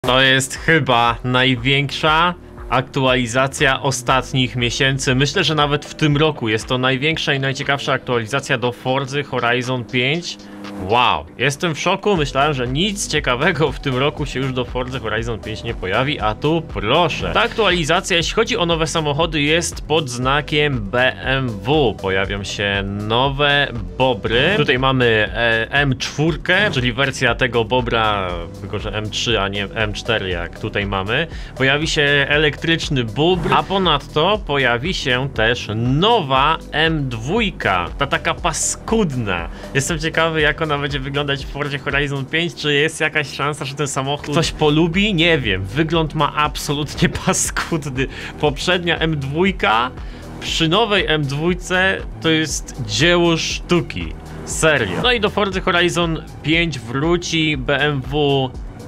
To jest chyba największa aktualizacja ostatnich miesięcy. Myślę, że nawet w tym roku jest to największa i najciekawsza aktualizacja do Forzy Horizon 5. Wow, jestem w szoku, myślałem, że nic ciekawego w tym roku się już do Forzy Horizon 5 nie pojawi, a tu proszę. Ta aktualizacja, jeśli chodzi o nowe samochody, jest pod znakiem BMW. Pojawią się nowe bobry. Tutaj mamy M4, czyli wersja tego bobra, tylko że M3, a nie M4 jak tutaj mamy. Pojawi się elektryczny bóbr, a ponadto pojawi się też nowa M2, ta taka paskudna. Jestem ciekawy, jak ona będzie wyglądać w Forzie Horizon 5, czy jest jakaś szansa, że ten samochód ktoś polubi? Nie wiem, wygląd ma absolutnie paskudny. Poprzednia M2 przy nowej M2 to jest dzieło sztuki, serio. No i do Forzy Horizon 5 wróci BMW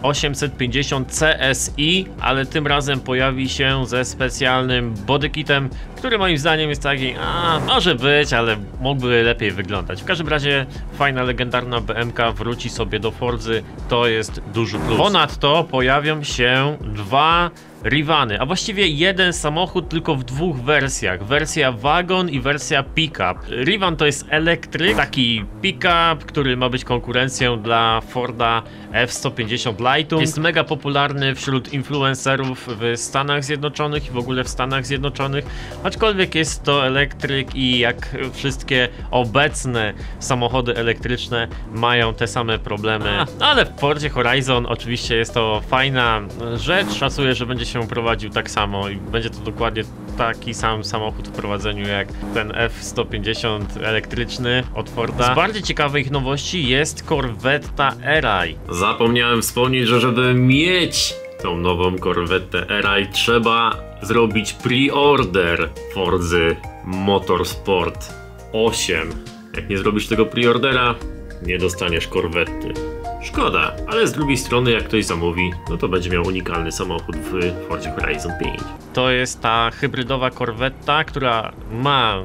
850 CSI, ale tym razem pojawi się ze specjalnym bodykitem, który moim zdaniem jest taki, może być, ale mógłby lepiej wyglądać. W każdym razie fajna, legendarna BMK wróci sobie do Forzy, to jest duży plus. Ponadto pojawią się dwa Rivany, a właściwie jeden samochód tylko w dwóch wersjach. Wersja wagon i wersja pick-up. Rivan to jest elektryk, taki pick-up, który ma być konkurencją dla Forda F-150 Lightu. Jest mega popularny wśród influencerów w Stanach Zjednoczonych i w ogóle w Stanach Zjednoczonych, aczkolwiek jest to elektryk i jak wszystkie obecne samochody elektryczne mają te same problemy. Ale w Forzie Horizon oczywiście jest to fajna rzecz. Szacuję, że będzie się prowadził tak samo i będzie to dokładnie taki sam samochód w prowadzeniu jak ten F-150 elektryczny od Forda. Z bardziej ciekawych nowości jest Corvetta Arai. Zapomniałem wspomnieć, że żeby mieć tą nową Corvettę Arai trzeba zrobić pre-order Forzy Motorsport 8. Jak nie zrobisz tego pre-ordera, nie dostaniesz Corvetty. Szkoda, ale z drugiej strony jak ktoś zamówi, no to będzie miał unikalny samochód w Forzie Horizon 5. To jest ta hybrydowa Corvetta, która ma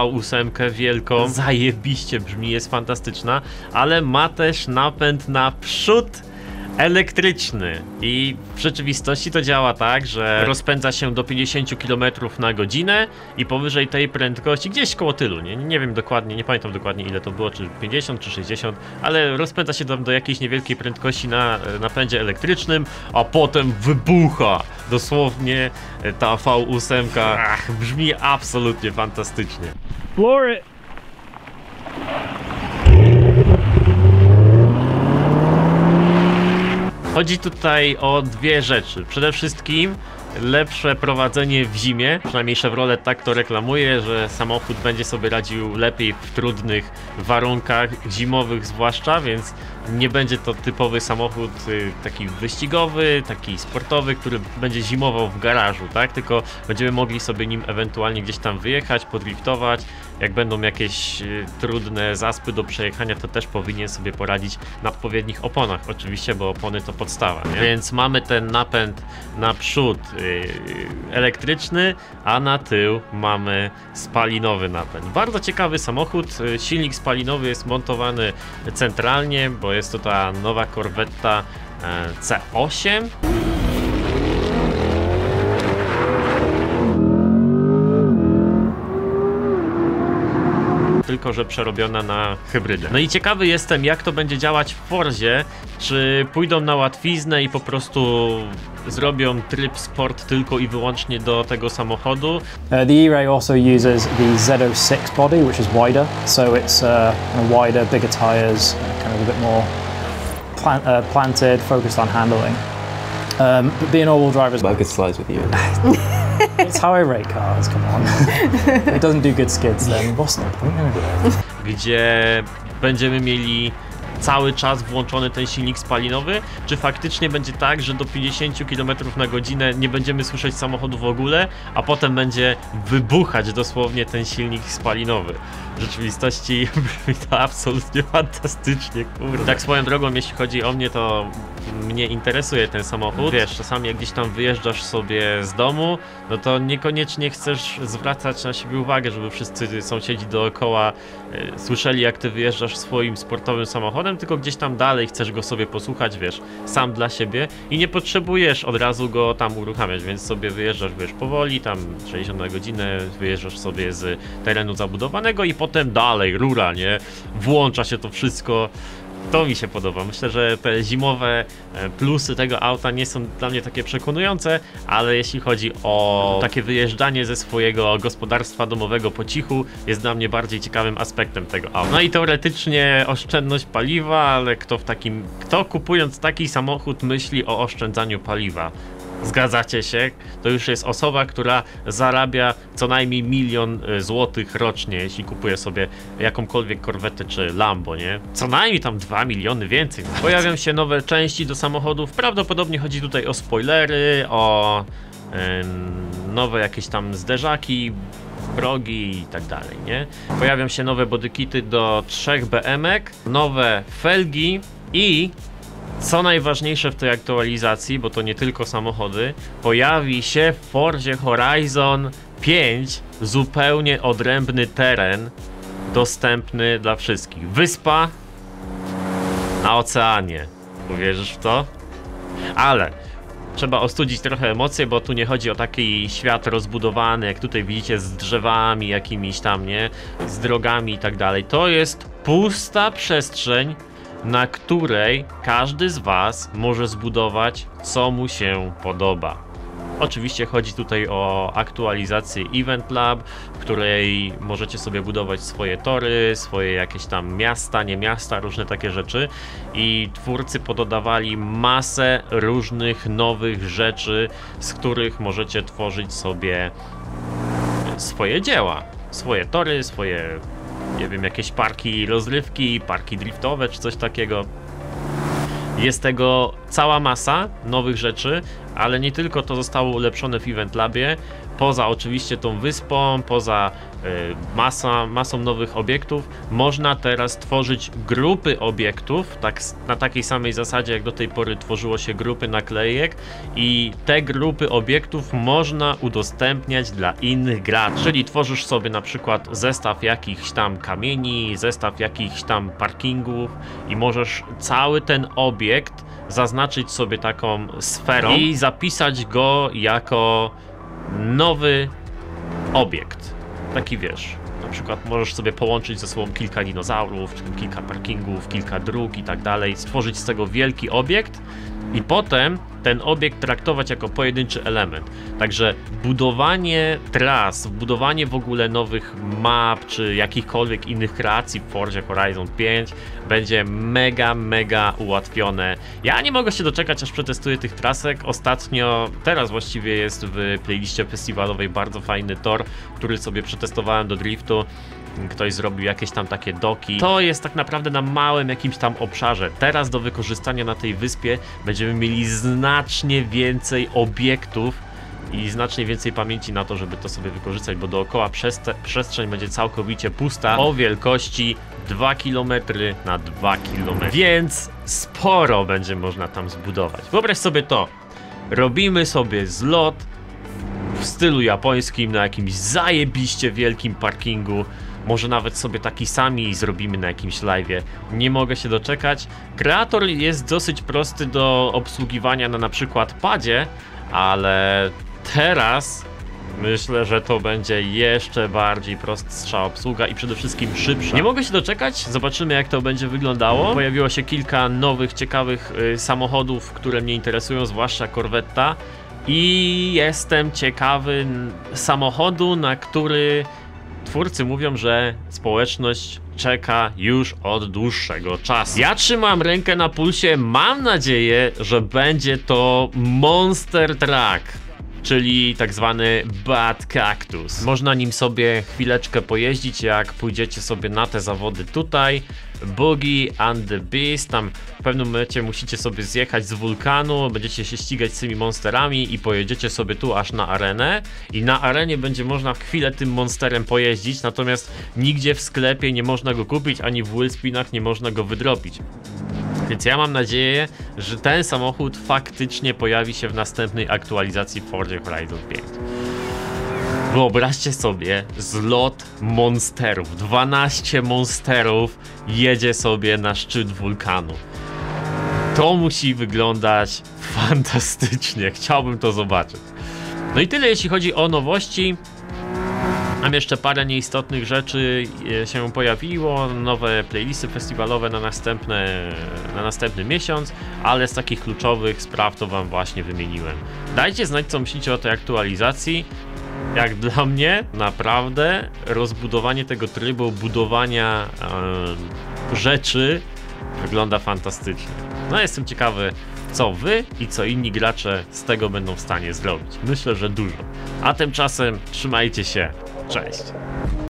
V8 wielką, zajebiście brzmi, jest fantastyczna, ale ma też napęd naprzód elektryczny i w rzeczywistości to działa tak, że rozpędza się do 50 km na godzinę i powyżej tej prędkości, gdzieś koło tylu, nie wiem dokładnie, nie pamiętam dokładnie ile to było, czy 50 czy 60, ale rozpędza się do jakiejś niewielkiej prędkości na napędzie elektrycznym, a potem wybucha dosłownie ta V8. Brzmi absolutnie fantastycznie. Floor it. Chodzi tutaj o dwie rzeczy. Przede wszystkim lepsze prowadzenie w zimie, przynajmniej Chevrolet tak to reklamuje, że samochód będzie sobie radził lepiej w trudnych warunkach zimowych zwłaszcza, więc nie będzie to typowy samochód taki wyścigowy, taki sportowy, który będzie zimował w garażu, tak? Tylko będziemy mogli sobie nim ewentualnie gdzieś tam wyjechać, podriftować. Jak będą jakieś trudne zaspy do przejechania, to też powinien sobie poradzić na odpowiednich oponach, oczywiście, bo opony to podstawa, nie? Więc mamy ten napęd naprzód elektryczny, a na tył mamy spalinowy napęd. Bardzo ciekawy samochód, silnik spalinowy jest montowany centralnie, bo jest to ta nowa Corvetta C8. Tylko że przerobiona na hybrydę. No i ciekawy jestem, jak to będzie działać w Forzie, czy pójdą na łatwiznę i po prostu zrobią tryb sport tylko i wyłącznie do tego samochodu. The E-Ray also uses the Z06 body, which is wider, so it's wider, bigger tyres, kind of a bit more planted, focused on handling. But being all-wheel drive is... Bucket slides with you. It's how I rate cars, come on. It doesn't do good skids then. What's the point? Gdzie będziemy mieli cały czas włączony ten silnik spalinowy, czy faktycznie będzie tak, że do 50 km na godzinę nie będziemy słyszeć samochodu w ogóle, a potem będzie wybuchać dosłownie ten silnik spalinowy. W rzeczywistości brzmi to absolutnie fantastycznie, kurde. Tak swoją drogą, jeśli chodzi o mnie, to mnie interesuje ten samochód. Wiesz, czasami jak gdzieś tam wyjeżdżasz sobie z domu, no to niekoniecznie chcesz zwracać na siebie uwagę, żeby wszyscy sąsiedzi dookoła słyszeli, jak ty wyjeżdżasz swoim sportowym samochodem, tylko gdzieś tam dalej chcesz go sobie posłuchać, wiesz, sam dla siebie i nie potrzebujesz od razu go tam uruchamiać, więc sobie wyjeżdżasz, wiesz, powoli, tam 60 na godzinę, wyjeżdżasz sobie z terenu zabudowanego i potem dalej, rura, nie? Włącza się to wszystko. To mi się podoba. Myślę, że te zimowe plusy tego auta nie są dla mnie takie przekonujące, ale jeśli chodzi o takie wyjeżdżanie ze swojego gospodarstwa domowego po cichu, jest dla mnie bardziej ciekawym aspektem tego auta. No i teoretycznie oszczędność paliwa, ale kto kupując taki samochód myśli o oszczędzaniu paliwa? Zgadzacie się? To już jest osoba, która zarabia co najmniej 1 000 000 złotych rocznie, jeśli kupuje sobie jakąkolwiek korwetę czy Lambo, nie? Co najmniej tam 2 miliony więcej. Pojawią się nowe części do samochodów. Prawdopodobnie chodzi tutaj o spoilery, o nowe jakieś tam zderzaki, progi i tak dalej, nie? Pojawią się nowe bodykity do 3 BM-ek, nowe felgi i co najważniejsze w tej aktualizacji, bo to nie tylko samochody, pojawi się w Forzie Horizon 5 zupełnie odrębny teren dostępny dla wszystkich. Wyspa na oceanie. Uwierzysz w to? Ale trzeba ostudzić trochę emocje, bo tu nie chodzi o taki świat rozbudowany, jak tutaj widzicie, z drzewami jakimiś tam, nie? Z drogami i tak dalej. To jest pusta przestrzeń, na której każdy z was może zbudować, co mu się podoba. Oczywiście chodzi tutaj o aktualizację Event Lab, w której możecie sobie budować swoje tory, swoje jakieś tam miasta, nie miasta, różne takie rzeczy i twórcy pododawali masę różnych nowych rzeczy, z których możecie tworzyć sobie swoje dzieła, swoje tory, swoje, nie wiem, jakieś parki rozrywki, parki driftowe czy coś takiego. Jest tego cała masa nowych rzeczy, ale nie tylko to zostało ulepszone w Event Labie. Poza oczywiście tą wyspą, poza masą nowych obiektów, można teraz tworzyć grupy obiektów, tak, na takiej samej zasadzie jak do tej pory tworzyło się grupy naklejek i te grupy obiektów można udostępniać dla innych graczy. Czyli tworzysz sobie na przykład zestaw jakichś tam kamieni, zestaw jakichś tam parkingów i możesz cały ten obiekt zaznaczyć sobie taką sferą i zapisać go jako nowy obiekt. Taki wiesz, na przykład możesz sobie połączyć ze sobą kilka dinozaurów, czy kilka parkingów, kilka dróg i tak dalej, stworzyć z tego wielki obiekt i potem ten obiekt traktować jako pojedynczy element. Także budowanie tras, budowanie w ogóle nowych map, czy jakichkolwiek innych kreacji w Forzie Horizon 5 będzie mega ułatwione. Ja nie mogę się doczekać, aż przetestuję tych trasek. Ostatnio, teraz właściwie jest w playliście festiwalowej bardzo fajny tor, który sobie przetestowałem do driftu. Ktoś zrobił jakieś tam takie doki. To jest tak naprawdę na małym jakimś tam obszarze. Teraz do wykorzystania na tej wyspie będziemy mieli znacznie więcej obiektów i znacznie więcej pamięci na to, żeby to sobie wykorzystać, bo dookoła przestrzeń będzie całkowicie pusta o wielkości 2 km na 2 km. Więc sporo będzie można tam zbudować. Wyobraź sobie to. Robimy sobie zlot w stylu japońskim na jakimś zajebiście wielkim parkingu. Może nawet sobie taki sami zrobimy na jakimś live'ie. Nie mogę się doczekać. Kreator jest dosyć prosty do obsługiwania na przykład padzie, ale teraz myślę, że to będzie jeszcze bardziej prostsza obsługa i przede wszystkim szybsza. Nie mogę się doczekać, zobaczymy jak to będzie wyglądało. Pojawiło się kilka nowych, ciekawych samochodów, które mnie interesują, zwłaszcza Corvetta. I jestem ciekawy samochodu, na który twórcy mówią, że społeczność czeka już od dłuższego czasu. Ja trzymam rękę na pulsie, mam nadzieję, że będzie to Monster Truck, czyli tak zwany Bad Cactus. Można nim sobie chwileczkę pojeździć, jak pójdziecie sobie na te zawody tutaj. Boogie and the Beast, tam w pewnym momencie musicie sobie zjechać z wulkanu, będziecie się ścigać z tymi monsterami i pojedziecie sobie tu aż na arenę i na arenie będzie można chwilę tym monsterem pojeździć, natomiast nigdzie w sklepie nie można go kupić, ani w Wheelspinach nie można go wydropić. Więc ja mam nadzieję, że ten samochód faktycznie pojawi się w następnej aktualizacji w Forzie Horizon 5. Wyobraźcie sobie zlot monsterów. 12 monsterów jedzie sobie na szczyt wulkanu. To musi wyglądać fantastycznie. Chciałbym to zobaczyć. No i tyle jeśli chodzi o nowości. Mam jeszcze parę nieistotnych rzeczy się pojawiło, nowe playlisty festiwalowe na następny miesiąc, ale z takich kluczowych spraw to wam właśnie wymieniłem. Dajcie znać, co myślicie o tej aktualizacji. Jak dla mnie, naprawdę rozbudowanie tego trybu budowania rzeczy wygląda fantastycznie. No jestem ciekawy, co wy i co inni gracze z tego będą w stanie zrobić. Myślę, że dużo. A tymczasem trzymajcie się. Cześć.